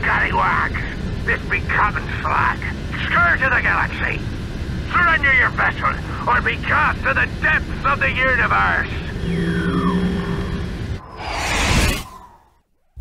scallywags! This be Capt Slag, scourge of the galaxy! Surrender your vessel, or be cast to the depths of the universe!